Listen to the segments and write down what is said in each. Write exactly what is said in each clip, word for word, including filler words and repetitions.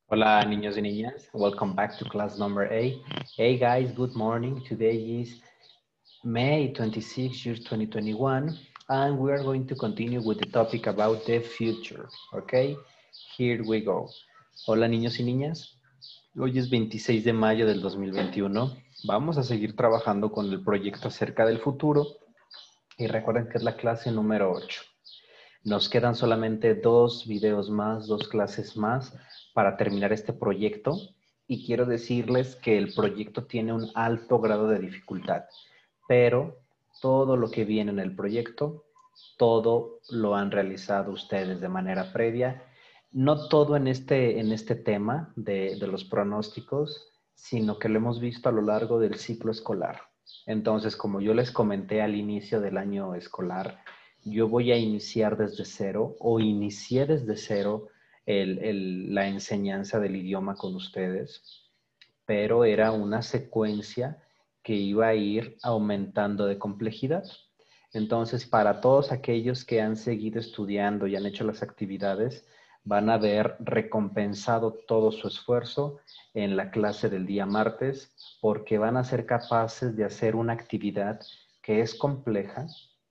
Hola niños y niñas, welcome back to class number eight. Hey guys, good morning. Today is May twenty-sixth, year twenty twenty-one, and we are going to continue with the topic about the future. Okay, here we go. Hola niños y niñas, hoy es veintiséis de mayo del dos mil veintiuno. Vamos a seguir trabajando con el proyecto acerca del futuro y recuerden que es la clase número ocho. Nos quedan solamente dos videos más, dos clases más para terminar este proyecto y quiero decirles que el proyecto tiene un alto grado de dificultad, pero todo lo que viene en el proyecto, todo lo han realizado ustedes de manera previa. No todo en este, en este tema de, de los pronósticos, sino que lo hemos visto a lo largo del ciclo escolar. Entonces, como yo les comenté al inicio del año escolar, yo voy a iniciar desde cero o inicié desde cero el, el, la enseñanza del idioma con ustedes, pero era una secuencia que iba a ir aumentando de complejidad. Entonces, para todos aquellos que han seguido estudiando y han hecho las actividades, van a ver recompensado todo su esfuerzo en la clase del día martes, porque van a ser capaces de hacer una actividad que es compleja,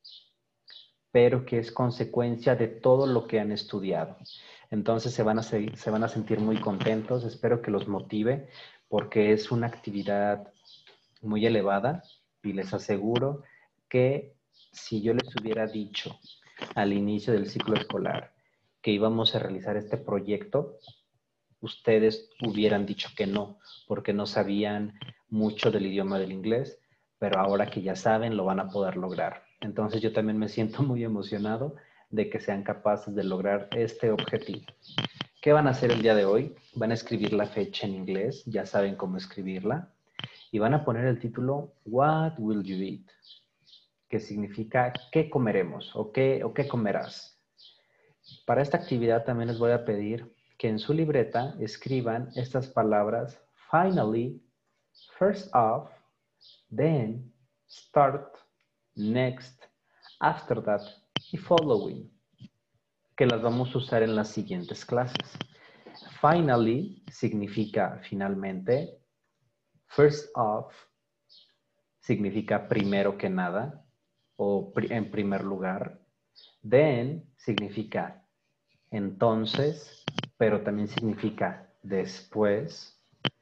pero que es consecuencia de todo lo que han estudiado. Entonces se van a, seguir, se van a sentir muy contentos, espero que los motive, porque es una actividad muy elevada y les aseguro que si yo les hubiera dicho al inicio del ciclo escolar que íbamos a realizar este proyecto, ustedes hubieran dicho que no, porque no sabían mucho del idioma del inglés, pero ahora que ya saben, lo van a poder lograr. Entonces yo también me siento muy emocionado de que sean capaces de lograr este objetivo. ¿Qué van a hacer el día de hoy? Van a escribir la fecha en inglés, ya saben cómo escribirla, y van a poner el título What will you eat? Que significa ¿qué comeremos? o qué, o qué comerás. Para esta actividad también les voy a pedir que en su libreta escriban estas palabras finally, first off, then, start, next, after that y following, que las vamos a usar en las siguientes clases. Finally significa finalmente, first off significa primero que nada o en primer lugar, then significa entonces, pero también significa después.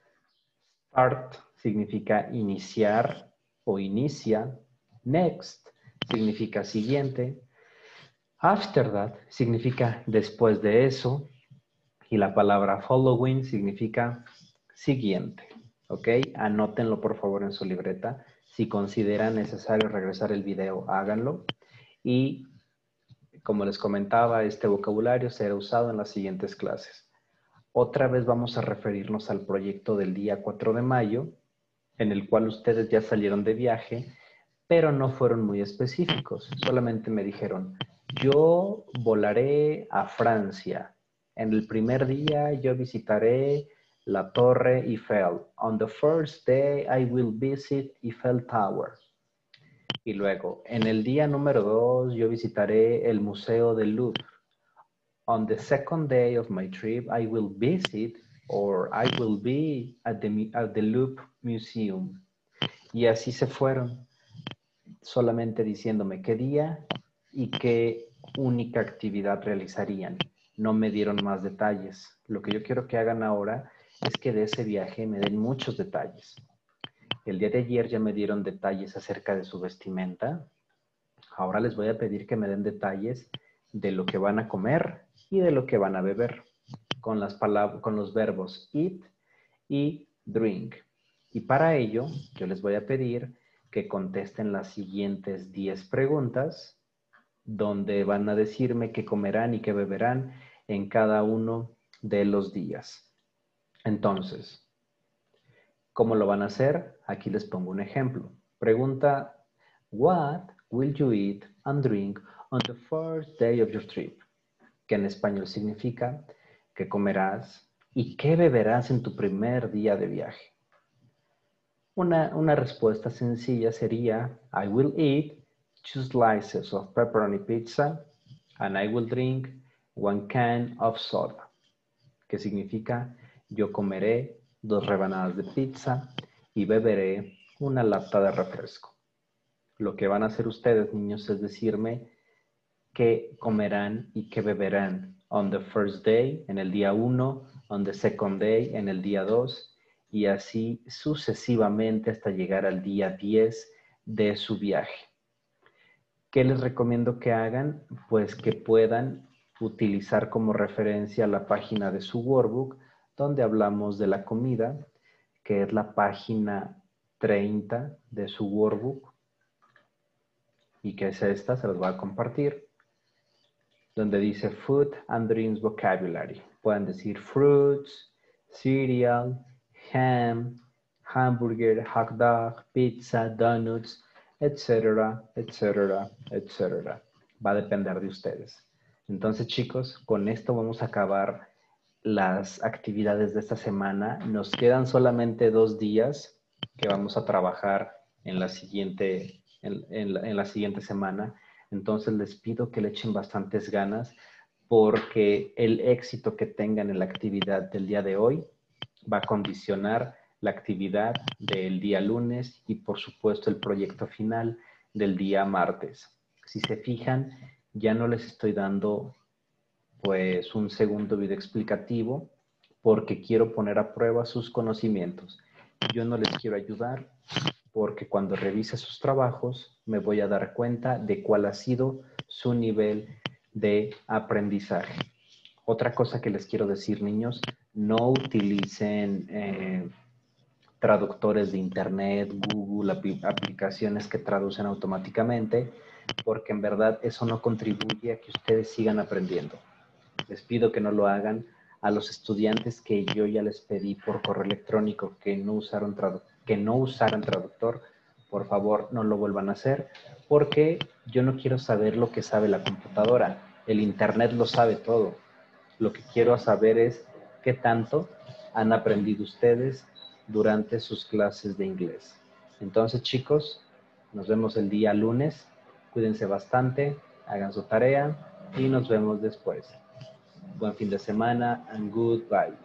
Start significa iniciar o inicia. Next significa siguiente. After that significa después de eso. Y la palabra following significa siguiente. ¿Ok? Anótenlo por favor en su libreta. Si consideran necesario regresar el video, háganlo. Y como les comentaba, este vocabulario será usado en las siguientes clases. Otra vez vamos a referirnos al proyecto del día cuatro de mayo, en el cual ustedes ya salieron de viaje, pero no fueron muy específicos. Solamente me dijeron, yo volaré a Francia. En el primer día yo visitaré la Torre Eiffel. On the first day I will visit Eiffel Tower. Y luego, en el día número dos yo visitaré el Museo del Louvre. On the second day of my trip, I will visit or I will be at the, at the Louvre Museum. Y así se fueron, solamente diciéndome qué día y qué única actividad realizarían. No me dieron más detalles. Lo que yo quiero que hagan ahora es que de ese viaje me den muchos detalles. El día de ayer ya me dieron detalles acerca de su vestimenta. Ahora les voy a pedir que me den detalles de lo que van a comer y de lo que van a beber, con, las palabras, con los verbos eat y drink. Y para ello, yo les voy a pedir que contesten las siguientes diez preguntas, donde van a decirme qué comerán y qué beberán en cada uno de los días. Entonces, ¿cómo lo van a hacer? Aquí les pongo un ejemplo. Pregunta, what will you eat and drink on the first day of your trip? Que en español significa qué comerás y qué beberás en tu primer día de viaje. Una, una respuesta sencilla sería, I will eat two slices of pepperoni pizza and I will drink one can of soda. Que significa, Yo comeré dos rebanadas de pizza y beberé una lata de refresco. Lo que van a hacer ustedes, niños, es decirme qué comerán y qué beberán on the first day, en el día uno, on the second day, en el día dos, y así sucesivamente hasta llegar al día diez de su viaje. ¿Qué les recomiendo que hagan? Pues que puedan utilizar como referencia la página de su workbook, donde hablamos de la comida, que es la página treinta de su workbook, y que es esta, se los voy a compartir, donde dice Food and Drinks Vocabulary. Pueden decir fruits, cereal, ham, hamburger, hot dog, pizza, donuts, etcétera, etcétera, etcétera. Va a depender de ustedes. Entonces, chicos, con esto vamos a acabar las actividades de esta semana. Nos quedan solamente dos días que vamos a trabajar en la siguiente, en, en la, en la siguiente semana. Entonces les pido que le echen bastantes ganas porque el éxito que tengan en la actividad del día de hoy va a condicionar la actividad del día lunes y por supuesto el proyecto final del día martes. Si se fijan, ya no les estoy dando pues un segundo video explicativo porque quiero poner a prueba sus conocimientos. Yo no les quiero ayudar porque cuando revise sus trabajos me voy a dar cuenta de cuál ha sido su nivel de aprendizaje. Otra cosa que les quiero decir, niños, no utilicen eh, traductores de internet, Google, apl aplicaciones que traducen automáticamente, porque en verdad eso no contribuye a que ustedes sigan aprendiendo. Les pido que no lo hagan. A los estudiantes que yo ya les pedí por correo electrónico que no usaron traductor, que no usaran traductor, por favor no lo vuelvan a hacer, porque yo no quiero saber lo que sabe la computadora. El internet lo sabe todo. Lo que quiero saber es qué tanto han aprendido ustedes durante sus clases de inglés. Entonces, chicos, nos vemos el día lunes. Cuídense bastante, hagan su tarea y nos vemos después. Buen fin de semana and goodbye.